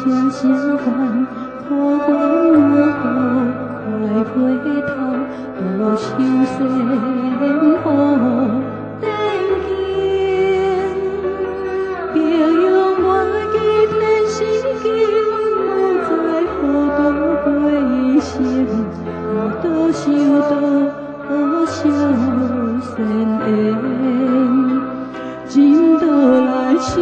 声相伴，苦烦我快回头，多愁先好定见。别用我的天心经，无在何处归先，多想多少善缘，今倒来想。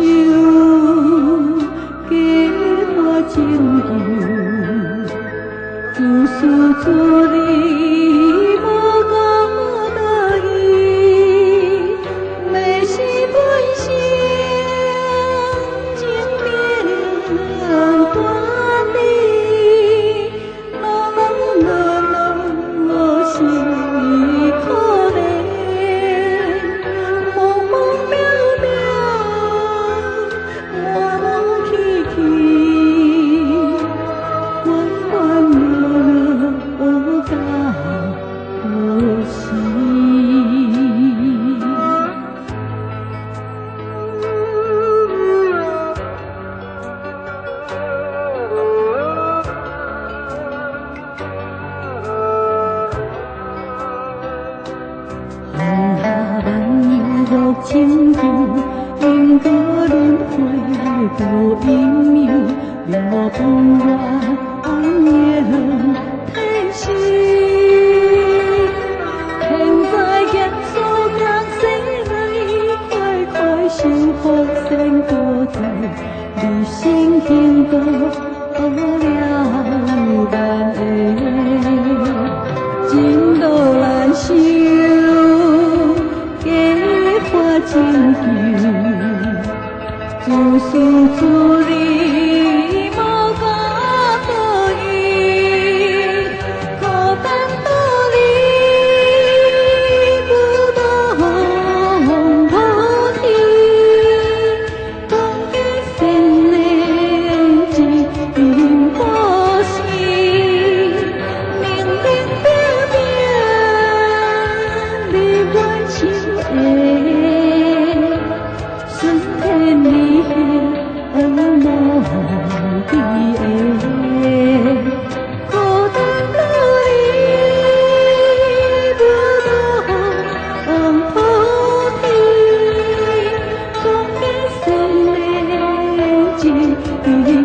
情由，自私自利，无讲道义，昧是本性，情面断理，我是可怜，茫茫渺渺，我无起起。 情境，因果轮回多阴谋，令我不愿暗夜叹息。现在严肃讲生来，快快心福先多在，你心幸福了难的，真多难受。 情由，自私自利，无讲道义，孤单道理，不懂菩提，讲个善良一片可惜，明明表明，你我情爱。 你恩莫比的，孤单道理不懂菩提，讲个善良一片。